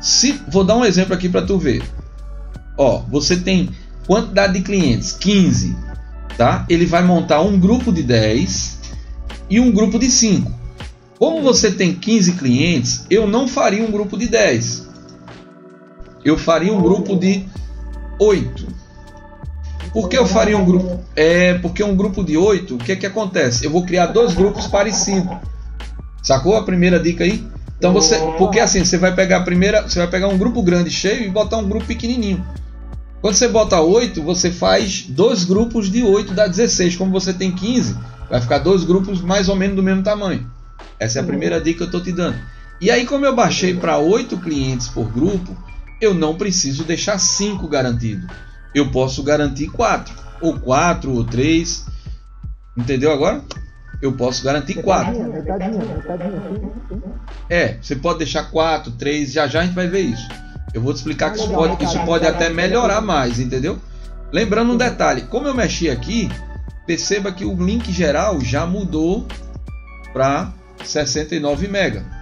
Vou dar um exemplo aqui para tu ver. Ó, você tem quantidade de clientes 15, tá? Ele vai montar um grupo de 10 e um grupo de 5. Como você tem 15 clientes, eu não faria um grupo de 10. Eu faria um grupo de 8. Por que eu faria um grupo? Porque um grupo de 8, o que que acontece? Eu vou criar dois grupos parecidos. Sacou a primeira dica aí? Então porque assim, você vai pegar um grupo grande cheio e botar um grupo pequenininho. Quando você bota 8, você faz dois grupos de 8, dá 16. Como você tem 15, vai ficar dois grupos mais ou menos do mesmo tamanho. Essa é a primeira dica que eu estou te dando. E aí, como eu baixei para 8 clientes por grupo, eu não preciso deixar 5 garantido. Eu posso garantir 4, ou 3. Entendeu agora? Eu posso garantir 4. Você pode deixar 4, 3, já a gente vai ver isso. Eu vou te explicar que isso pode até melhorar mais, entendeu? Lembrando um detalhe, como eu mexi aqui, perceba que o link geral já mudou para 69 MB.